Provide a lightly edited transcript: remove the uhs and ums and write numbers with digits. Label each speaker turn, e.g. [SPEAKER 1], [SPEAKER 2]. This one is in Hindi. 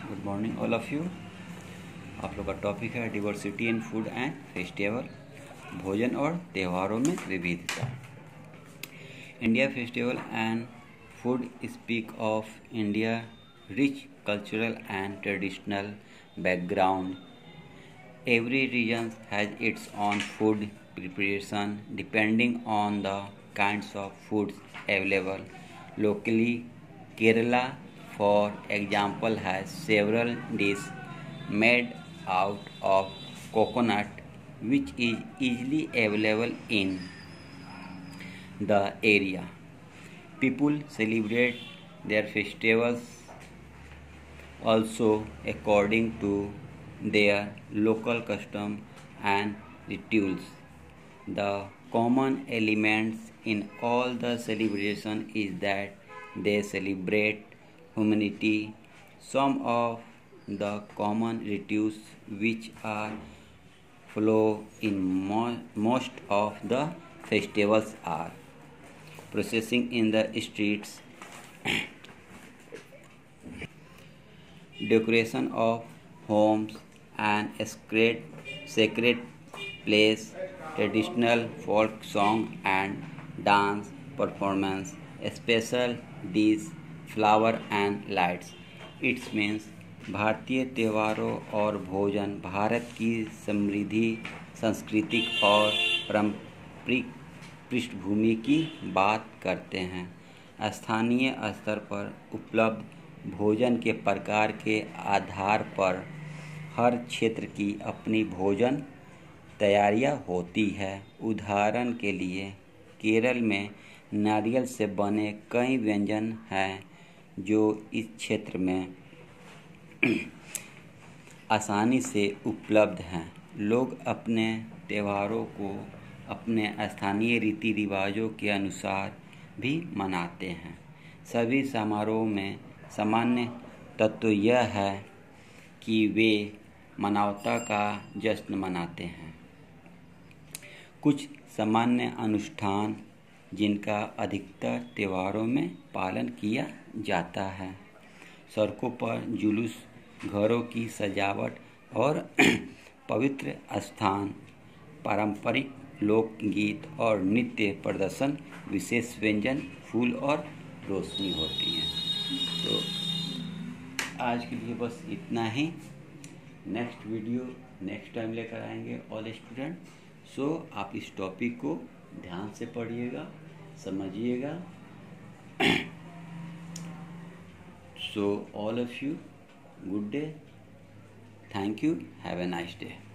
[SPEAKER 1] Good morning all of you. आप लोग का टॉपिक है diversity in food and festival, भोजन और त्योहारों में विविधता। India festival and food speak of India rich cultural and traditional background. Every region has its own food preparation depending on the kinds of foods available locally. Kerala, for example, has several dishes made out of coconut, which is easily available in the area. People celebrate their festivals also according to their local custom and rituals. The common elements in all the celebration is that they celebrate humanity. Some of the common rituals which are follow in most of the festivals are processing in the streets, decoration of homes and sacred place, traditional folk song and dance performance, special dish, flower and lights. It means भारतीय त्योहारों और भोजन भारत की समृद्धि सांस्कृतिक और पारंपरिक पृष्ठभूमि की बात करते हैं। स्थानीय स्तर पर उपलब्ध भोजन के प्रकार के आधार पर हर क्षेत्र की अपनी भोजन तैयारियां होती है। उदाहरण के लिए केरल में नारियल से बने कई व्यंजन हैं जो इस क्षेत्र में आसानी से उपलब्ध हैं। लोग अपने त्योहारों को अपने स्थानीय रीति रिवाजों के अनुसार भी मनाते हैं। सभी समारोह में सामान्य तत्व यह है कि वे मानवता का जश्न मनाते हैं। कुछ सामान्य अनुष्ठान जिनका अधिकतर त्योहारों में पालन किया जाता है: सड़कों पर जुलूस, घरों की सजावट और पवित्र स्थान, पारंपरिक लोकगीत और नृत्य प्रदर्शन, विशेष व्यंजन, फूल और रोशनी होती हैं। तो आज के लिए बस इतना ही। नेक्स्ट वीडियो नेक्स्ट टाइम लेकर आएंगे ऑल स्टूडेंट। सो आप इस टॉपिक को ध्यान से पढ़िएगा, समझिएगा। So all of you, good day, thank you, have a nice day.